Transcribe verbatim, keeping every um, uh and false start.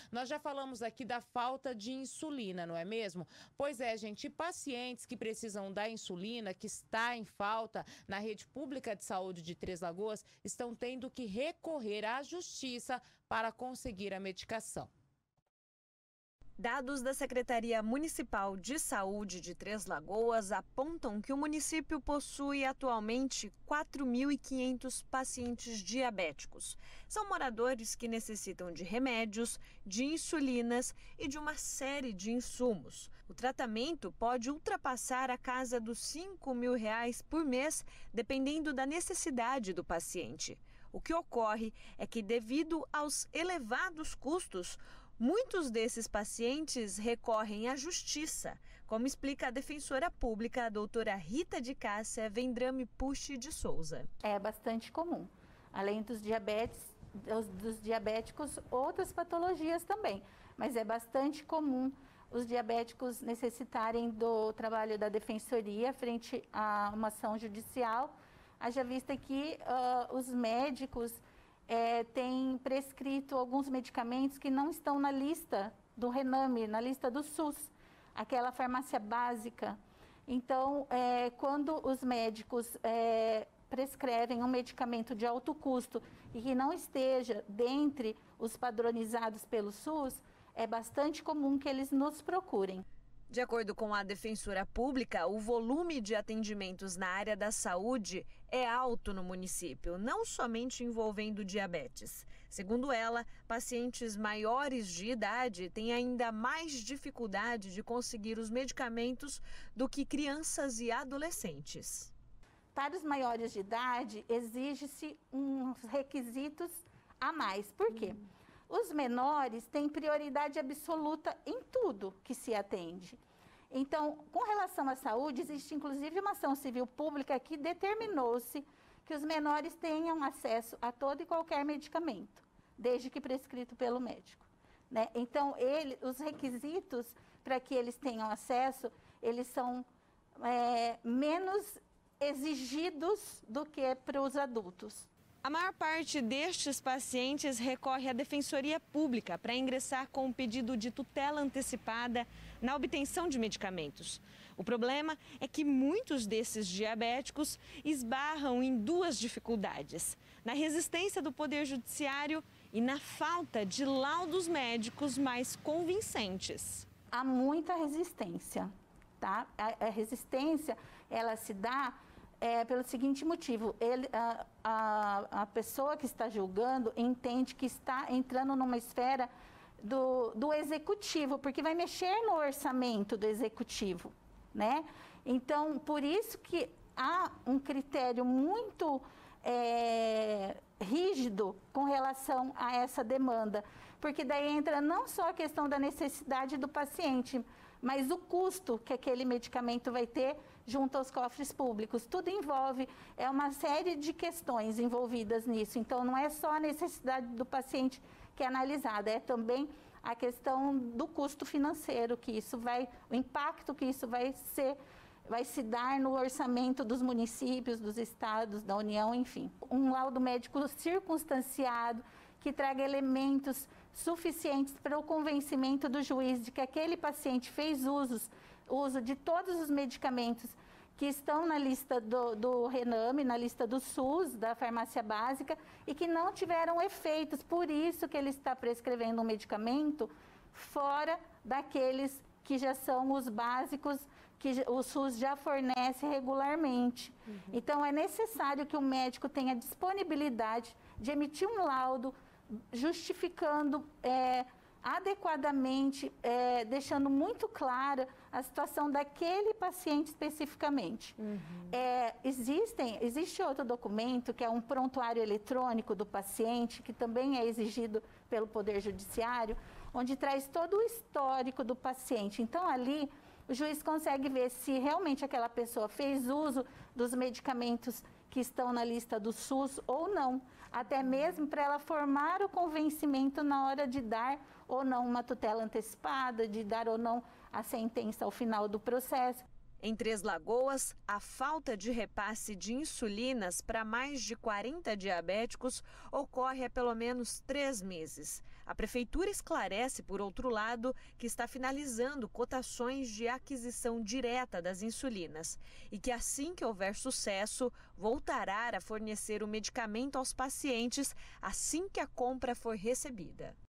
Nós já falamos aqui da falta de insulina, não é mesmo? Pois é, gente, pacientes que precisam da insulina, que está em falta na rede pública de saúde de Três Lagoas, estão tendo que recorrer à justiça para conseguir a medicação. Dados da Secretaria Municipal de Saúde de Três Lagoas apontam que o município possui atualmente quatro mil e quinhentos pacientes diabéticos. São moradores que necessitam de remédios, de insulinas e de uma série de insumos. O tratamento pode ultrapassar a casa dos cinco mil reais por mês, dependendo da necessidade do paciente. O que ocorre é que, devido aos elevados custos, muitos desses pacientes recorrem à justiça, como explica a defensora pública, a doutora Rita de Cássia Vendrame Pucci de Souza. É bastante comum. Além dos diabetes, dos, dos diabéticos, outras patologias também. Mas é bastante comum os diabéticos necessitarem do trabalho da defensoria frente a uma ação judicial. Haja vista que uh, os médicos É, tem prescrito alguns medicamentos que não estão na lista do Rename, na lista do SUS, aquela farmácia básica. Então, é, quando os médicos é, prescrevem um medicamento de alto custo e que não esteja dentre os padronizados pelo SUS, é bastante comum que eles nos procurem. De acordo com a defensora pública, o volume de atendimentos na área da saúde é alto no município, não somente envolvendo diabetes. Segundo ela, pacientes maiores de idade têm ainda mais dificuldade de conseguir os medicamentos do que crianças e adolescentes. Para os maiores de idade, exige-se uns requisitos a mais. Por quê? Hum. Os menores têm prioridade absoluta em tudo que se atende. Então, com relação à saúde, existe inclusive uma ação civil pública que determinou-se que os menores tenham acesso a todo e qualquer medicamento, desde que prescrito pelo médico, né? Então, ele, os requisitos para que eles tenham acesso, eles são é, menos exigidos do que para os adultos. A maior parte destes pacientes recorre à Defensoria Pública para ingressar com um pedido de tutela antecipada na obtenção de medicamentos. O problema é que muitos desses diabéticos esbarram em duas dificuldades: na resistência do Poder Judiciário e na falta de laudos médicos mais convincentes. Há muita resistência, tá? A, a resistência, ela se dá É, pelo seguinte motivo, ele, a, a, a pessoa que está julgando entende que está entrando numa esfera do, do executivo, porque vai mexer no orçamento do executivo, né? Então, por isso que há um critério muito é, rígido com relação a essa demanda, porque daí entra não só a questão da necessidade do paciente, mas o custo que aquele medicamento vai ter junto aos cofres públicos. Tudo envolve, é uma série de questões envolvidas nisso. Então, não é só a necessidade do paciente que é analisada, é também a questão do custo financeiro, que isso vai, o impacto que isso vai ser, vai se dar no orçamento dos municípios, dos estados, da União, enfim. Um laudo médico circunstanciado, que traga elementos suficientes para o convencimento do juiz de que aquele paciente fez usos, uso de todos os medicamentos que estão na lista do, do Rename, na lista do SUS, da farmácia básica, e que não tiveram efeitos. Por isso que ele está prescrevendo um medicamento fora daqueles que já são os básicos, que o SUS já fornece regularmente. Uhum. Então, é necessário que o médico tenha disponibilidade de emitir um laudo justificando é, adequadamente, é, deixando muito clara a situação daquele paciente especificamente. Uhum. É, existem, existe outro documento, que é um prontuário eletrônico do paciente, que também é exigido pelo Poder Judiciário, onde traz todo o histórico do paciente. Então, ali, o juiz consegue ver se realmente aquela pessoa fez uso dos medicamentos que estão na lista do SUS ou não, até mesmo para ela formar o convencimento na hora de dar ou não uma tutela antecipada, de dar ou não a sentença ao final do processo. Em Três Lagoas, a falta de repasse de insulinas para mais de quarenta diabéticos ocorre há pelo menos três meses. A Prefeitura esclarece, por outro lado, que está finalizando cotações de aquisição direta das insulinas e que, assim que houver sucesso, voltará a fornecer o medicamento aos pacientes assim que a compra for recebida.